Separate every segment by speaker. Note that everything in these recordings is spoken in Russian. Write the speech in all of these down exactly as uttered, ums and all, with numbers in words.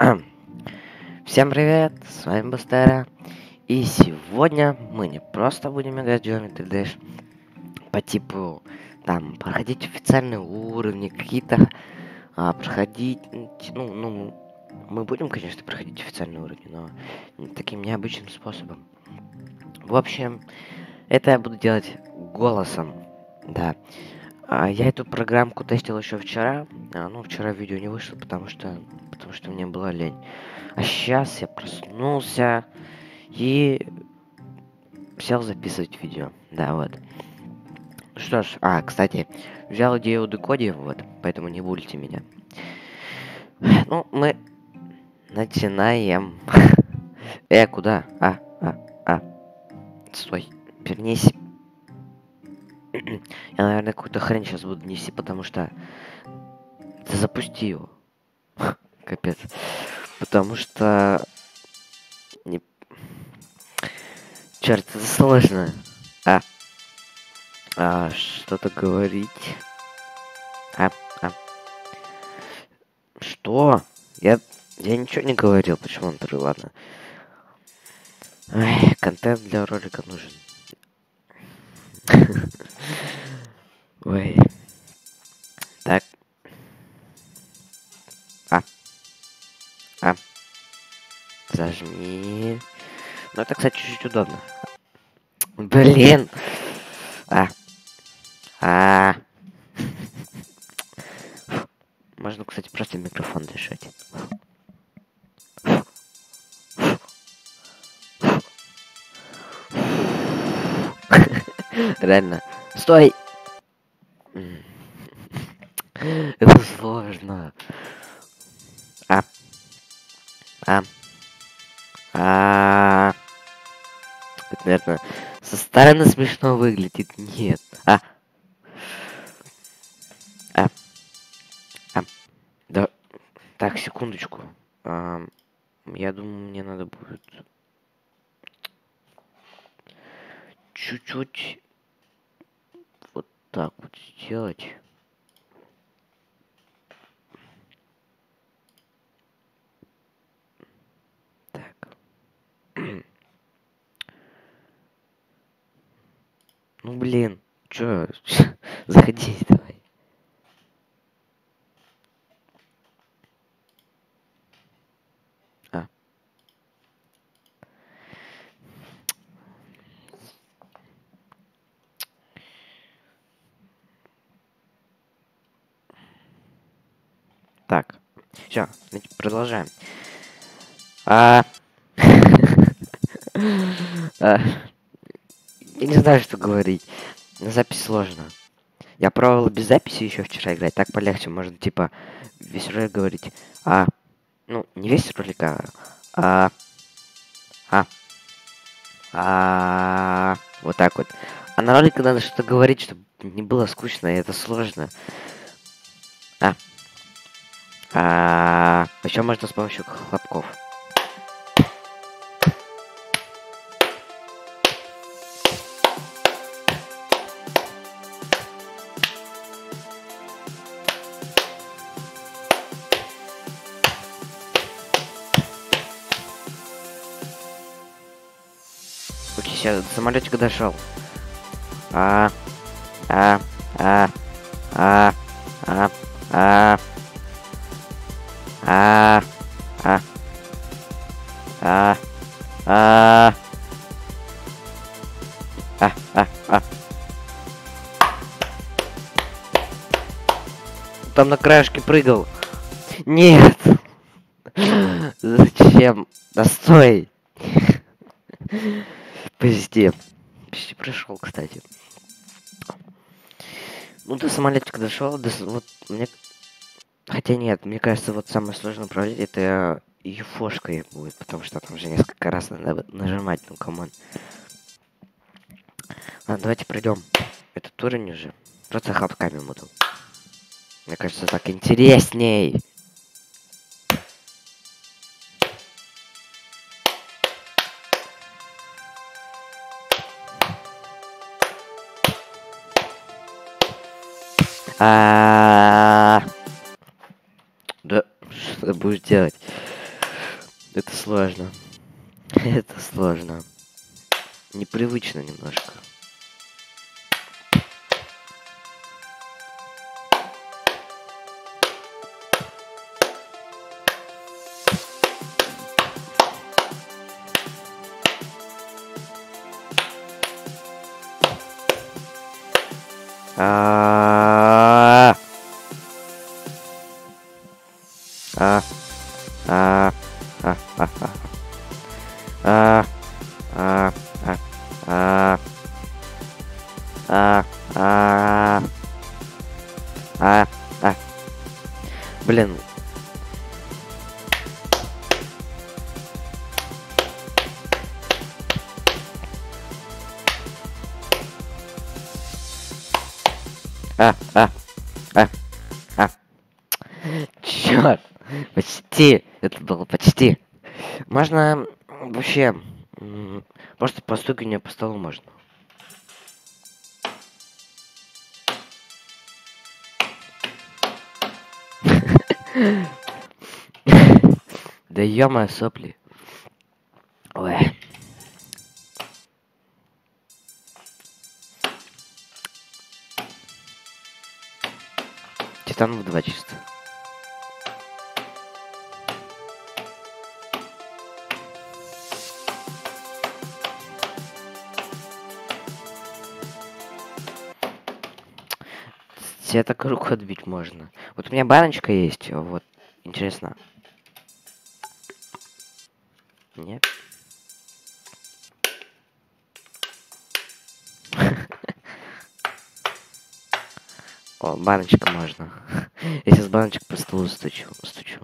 Speaker 1: Всем привет, с вами Бастера. И сегодня мы не просто будем играть в Geometry Dash по типу, там, проходить официальные уровни, какие-то, а, проходить, ну, ну, мы будем, конечно, проходить официальные уровни, но таким необычным способом. В общем, это я буду делать голосом, да. А, я эту программку тестил еще вчера, а, ну, вчера видео не вышло, потому что, потому что мне была лень. А сейчас я проснулся и сел записывать видео. Да, вот. Что ж, а, кстати, взял идею у Декоди, вот, поэтому не булите меня. Ну, мы начинаем. Э, куда? А, а, а. Стой, вернись. Я, наверное, какую-то хрень сейчас буду нести, потому что... Ты запусти его. Капец. Потому что... Не... Черт, это сложно. А. А, что-то говорить. А, а. Что? Я... Я ничего не говорил, почему он три, ладно. Ай, контент для ролика нужен. Ой. Так. А. А. Зажми. Ну, это, кстати, чуть-чуть удобно. Блин. А. А. Можно, кстати, просто в микрофон дышать. Реально. Стой! Это сложно. А. А. А. Это, наверное, со стороны смешно выглядит. Нет. А. А. А. Да. Так, секундочку. А, я думаю, мне надо будет чуть-чуть вот так вот сделать. Так. Ну, блин. Чё? Заходи, давай. А. Так. Все, продолжаем. А... а... Я не знаю, что говорить. На запись сложно. Я пробовал без записи еще вчера играть. Так полегче. Можно, типа, весь ролик говорить. А... Ну, не весь ролик, а... А... А... А... Вот так вот. А на ролике надо что-то говорить, чтобы не было скучно, и это сложно. А... А... Еще можно с помощью хлопков. Окей, сейчас до самолетика дошел. А, а, а, а, а, а, а, а, а, а, а, а, а. Там на краешке прыгал. Нет. Зачем? Да стой. Почти. Почти пришел, кстати. Ну, до самолетика дошел. До... Вот мне... Хотя нет, мне кажется, вот самое сложное управлять это юфошкой будет, потому что там уже несколько раз надо нажимать, ну камон. Ладно, давайте пройдем этот уровень уже. Просто хлопками буду. Мне кажется, так интересней. А, да, что ты будешь делать? Это сложно. Это сложно. Непривычно немножко. А, а, а, а, а, а, а, а, а, а, а, а. Блин. А, а, а, а. Черт. Почти. Это было почти. Можно вообще просто постукивание по столу можно. Да ё-моё, сопли. Ой. Титанов два чисто. Тебе так руку отбить можно. Вот у меня баночка есть, вот. Интересно. Нет? О, баночка можно. Я сейчас баночек по столу стучу. стучу.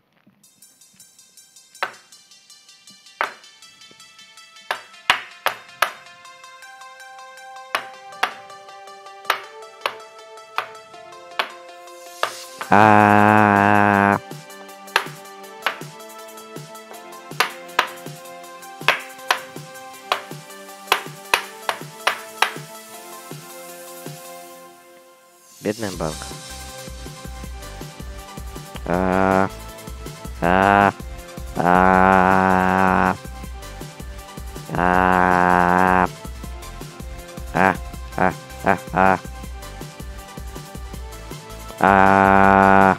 Speaker 1: А. Бедная банка. А. А. А. А. А. А. А. А. А.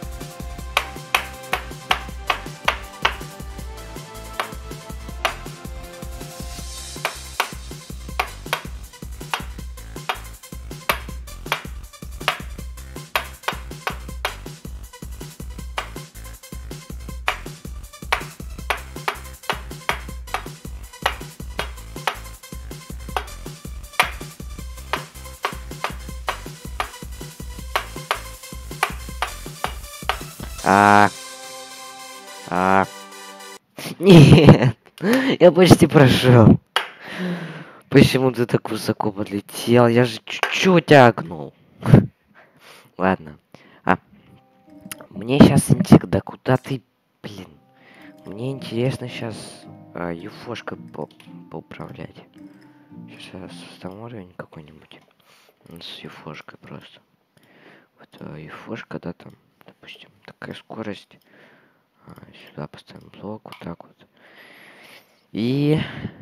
Speaker 1: А. А. Нет. Я почти прошел. Почему ты так высоко подлетел? Я же чуть-чуть тягнул. Ладно. А. Мне сейчас интересно, да куда ты, блин? Мне интересно сейчас а, юфошкой по поуправлять. Сейчас там уровень какой-нибудь. С юфошкой просто. Вот а, юфошка, да, там, допустим, такая скорость. А, сюда поставим блок, вот так вот. И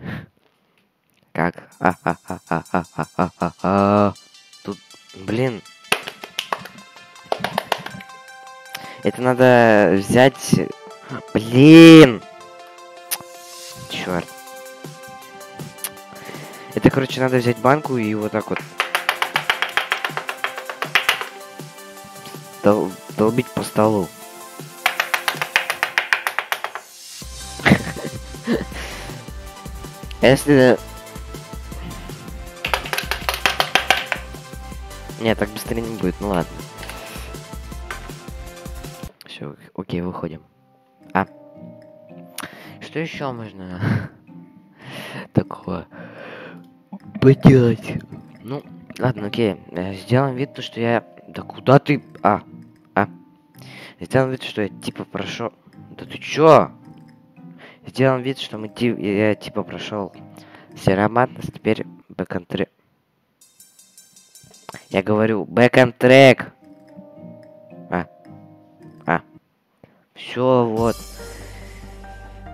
Speaker 1: как? А -а -а -а -а -а -а -а -а. Тут, блин. Это надо взять. Блин. Черт. Это, короче, надо взять банку и вот так вот дол долбить по столу. Если... Нет, так быстрее не будет, ну ладно. Все, окей, выходим. А. Что еще можно такого поделать? Ну, ладно, окей. Сделаем вид, то, что я... Да куда ты... А, а. Сделаем вид, что я типа прошел... Да ты чё? Сделаем вид, что мы ти... я типа прошел сероматность, теперь бэконтрек. Я говорю, бэконтрек. А. А. Все, вот.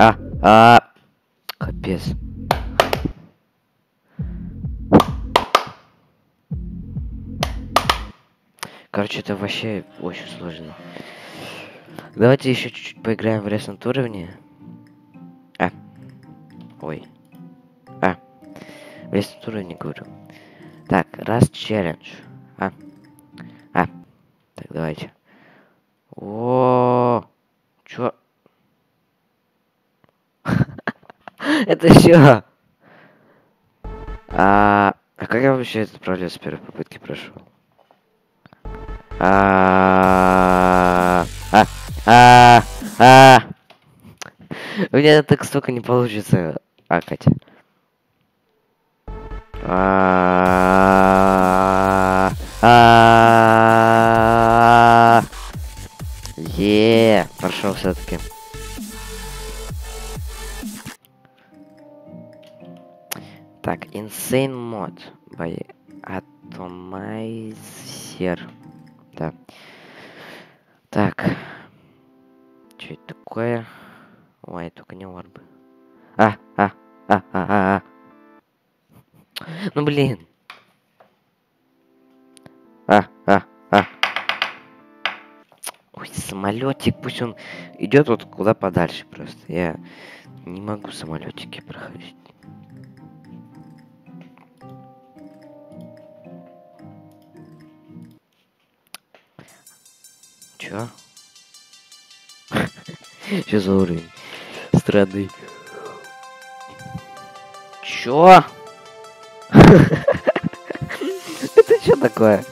Speaker 1: А, а, капец. Короче, это вообще очень сложно. Давайте еще чуть-чуть поиграем в рестлинг уровне. А. Ой. А. В рестлинг уровне говорю. Так, раз челлендж. А. А. Так, давайте. О, чё? Это что? А, а как я вообще этот пролез с первой попытки прошел? А, а, а, а. У меня так столько не получится акать. А, а, е, прошел все-таки. Так, Insane Mod by Atomizer. Да. Так. Что это такое? Ой, только не орбы. А, а, а, а, а, а. Ну блин. А, а, а. Ой, самолетик, пусть он идет вот куда подальше просто. Я не могу самолетики проходить. Чё? Что за уровень? Страны. Чё? Это что такое?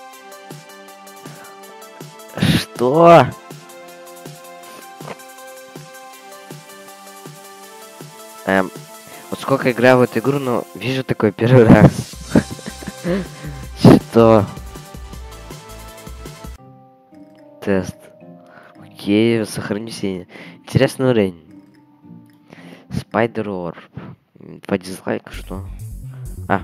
Speaker 1: Что? Эм, вот сколько играю в эту игру, но вижу такой первый раз. Что? Тест. Окей, сохраню себе. Интересный уровень. Spider Orb. По дизлайку, что? А.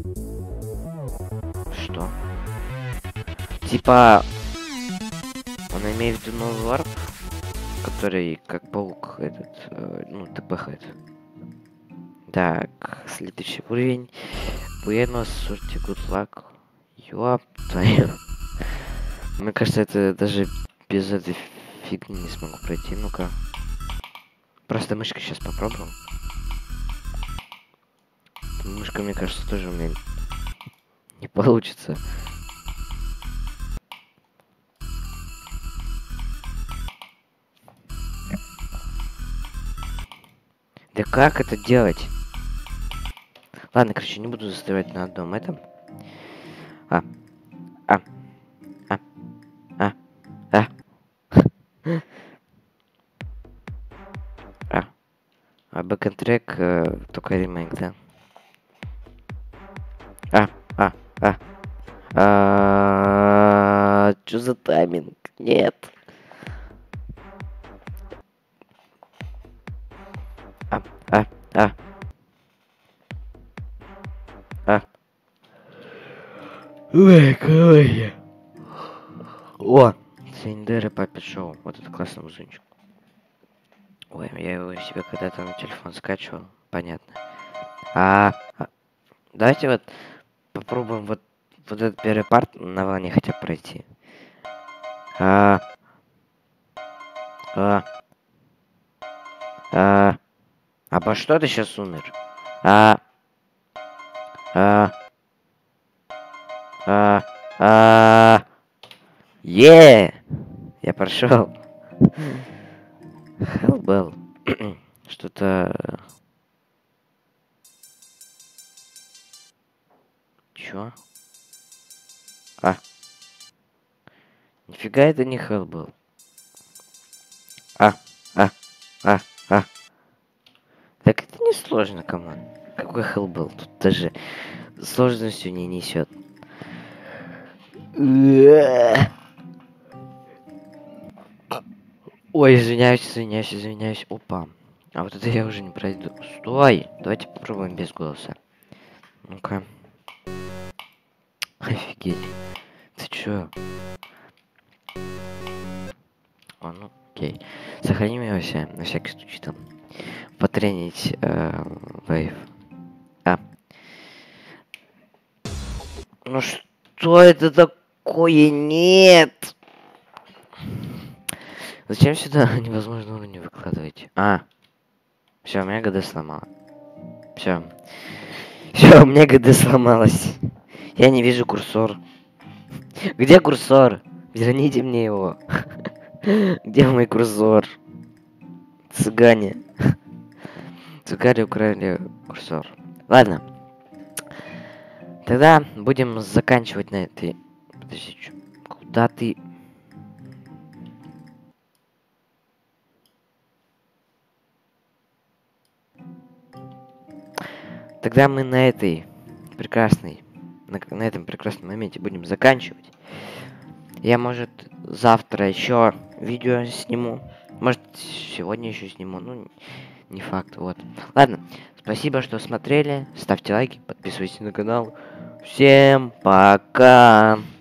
Speaker 1: Что? Типа... Он имеет в виду новый варп, который как паук этот, э, ну, тпхает. Так, следующий уровень. Buenos Surti Good Luck. Ёп твою. Мне кажется, это даже без этой фигни не смогу пройти. Ну-ка. Просто мышкой сейчас попробуем. Мышка, мне кажется, тоже у меня не получится. Да как это делать? Ладно, короче, не буду застревать на одном этом. А. А. А. А. А. А. А бэкэнтрек э, только ремейк, да? А. А. А. А. Чё за тайминг? Нет. А. А. А. А. Ой, короче. О, Синдера Паппет Шоу. Вот это классный музычек. Ой, я его себе когда-то на телефон скачивал. Понятно. А, а давайте вот попробуем вот, вот этот первый парт на волне хотя бы пройти. А, а, а, обо что ты сейчас умер? А, а, а, а, е, я прошел. Hellbell. Что-то... Чё? А. Нифига это не Hellbell. А, а, а, а. Так это не сложно, камон. Какой Hellbell? Тут даже сложностью не несет. Ой, извиняюсь, извиняюсь, извиняюсь. Опа. А вот это я уже не пройду. Стой! Давайте попробуем без голоса. Ну-ка. Офигеть. Ты чё? О, ну, окей. Сохраним его все, на всякий случай там. потренить э, Wave. А. Ну что это такое? Нет! Зачем сюда невозможно уровни выкладывать? А. Все, у меня ГД сломало. Все. Все, у меня ГД сломалось. Я не вижу курсор. Где курсор? Верните мне его. Где мой курсор? Цыгане. Цыгане украли курсор. Ладно. Тогда будем заканчивать на этой... Подожди, чё? Куда ты... Тогда мы на этой прекрасной... На, на этом прекрасном моменте будем заканчивать. Я, может, завтра еще видео сниму. Может, сегодня еще сниму. Ну, не факт, вот. Ладно, спасибо, что смотрели. Ставьте лайки, подписывайтесь на канал. Всем пока!